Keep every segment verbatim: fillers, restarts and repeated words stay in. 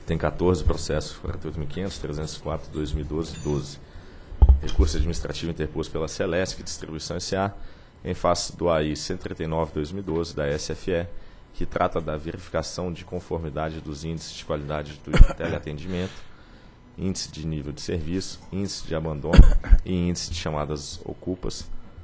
tem quatorze processos, quarenta e oito mil e quinhentos, trezentos e quatro, dois mil e doze, doze. Recurso administrativo interposto pela Celesc Distribuição S A em face do A I cento e trinta e nove, dois mil e doze, da S F E, que trata da verificação de conformidade dos índices de qualidade do teleatendimento, índice de nível de serviço, índice de abandono e índice de chamadas ocupas,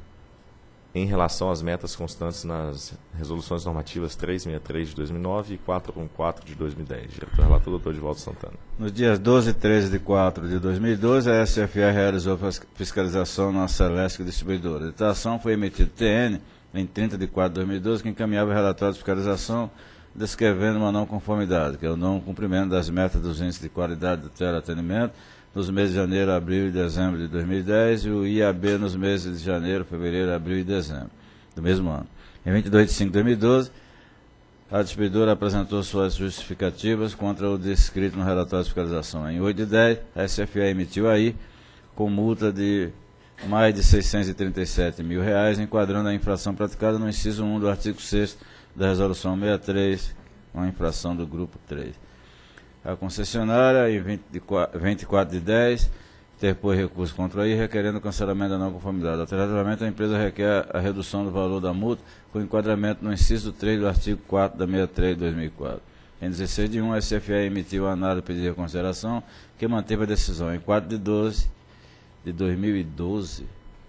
em relação às metas constantes nas resoluções normativas trezentos e sessenta e três de dois mil e nove e quatrocentos e quatorze de dois mil e dez. Diretor relator, doutor Edivaldo Santana. Nos dias doze e treze de quatro de dois mil e doze, a S F E realizou fiscalização na Celesc Distribuidora. A ditação foi emitida T N em trinta de quatro de dois mil e doze, que encaminhava o relatório de fiscalização descrevendo uma não conformidade, que é o não cumprimento das metas dos índices de qualidade do teleatendimento nos meses de janeiro, abril e dezembro de dois mil e dez e o I A B nos meses de janeiro, fevereiro, abril e dezembro do mesmo ano. Em vinte e dois de cinco de dois mil e doze, a distribuidora apresentou suas justificativas contra o descrito no relatório de fiscalização. Em oito de dez, a S F E emitiu a I com multa de mais de seiscentos e trinta e sete mil reais, enquadrando a infração praticada no inciso um do artigo sexto da Resolução sessenta e três, uma infração do Grupo três. A concessionária, em vinte e quatro de dez, interpôs recurso contra a I, requerendo o cancelamento da não conformidade. Alternativamente, a empresa requer a redução do valor da multa com enquadramento no inciso três do artigo quatro da sessenta e três de dois mil e quatro. Em dezesseis de um, a S F E emitiu a análise do pedido de reconsideração, que manteve a decisão. Em quatro de doze de dois mil e doze,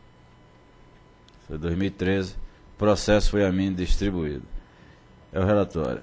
foi dois mil e treze, o processo foi a mim distribuído. É o relatório.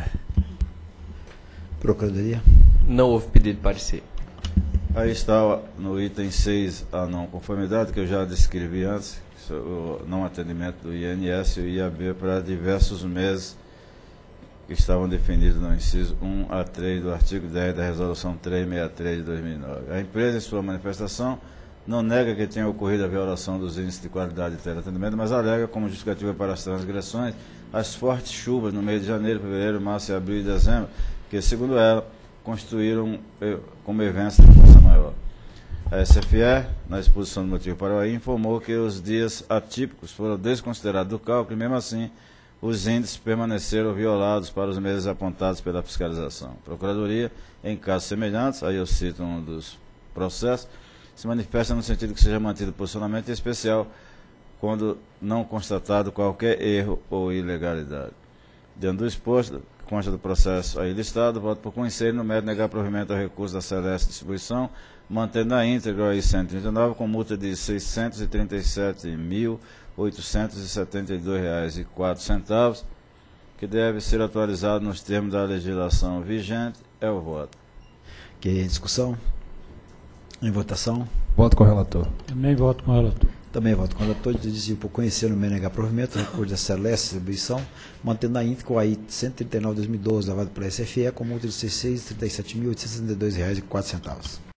Procuradoria? Não houve pedido de parecer. Aí está no item seis a não conformidade, que eu já descrevi antes, o não atendimento do I N S e o I A B para diversos meses que estavam definidos no inciso um a três do artigo dez da Resolução trezentos e sessenta e três de dois mil e nove. A empresa, em sua manifestação, não nega que tenha ocorrido a violação dos índices de qualidade de teleatendimento, mas alega como justificativa para as transgressões as fortes chuvas no mês de janeiro, fevereiro, março, abril e dezembro, que, segundo ela, constituíram como eventos de força maior. A S F E, na exposição do motivo para o A I, informou que os dias atípicos foram desconsiderados do cálculo e, mesmo assim, os índices permaneceram violados para os meses apontados pela fiscalização. A Procuradoria, em casos semelhantes, aí eu cito um dos processos, se manifesta no sentido que seja mantido posicionamento, em especial quando não constatado qualquer erro ou ilegalidade. Diante do exposto, consta do processo aí listado, voto por conhecer no mérito negar provimento ao recurso da Celesc Distribuição, mantendo a íntegra a I cento e trinta e nove com multa de seiscentos e trinta e sete mil, oitocentos e setenta e dois reais e quatro centavos, que deve ser atualizado nos termos da legislação vigente. É o voto. Que em discussão? Em votação? Voto com o relator. Também voto com o relator. Também voto com o relator. Decidiu por conhecer no mérito negar provimento o recurso da Celesc Distribuição, mantendo a íntegra com a I cento e trinta e nove de dois mil e doze, lavado pela S F E, com multa de seiscentos e trinta e sete mil, oitocentos e setenta e dois reais e quatro centavos.